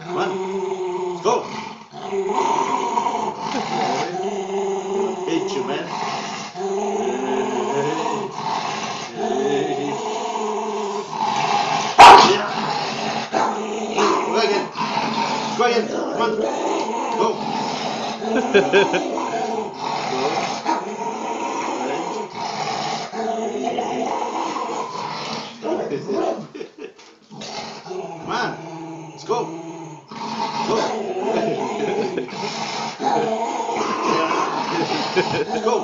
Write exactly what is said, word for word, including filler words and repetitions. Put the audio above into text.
Come on. Let's go. Hate you, man. Yeah. Go again. Go again. Come on. Go. Come on. Let's go. Go. Let's go.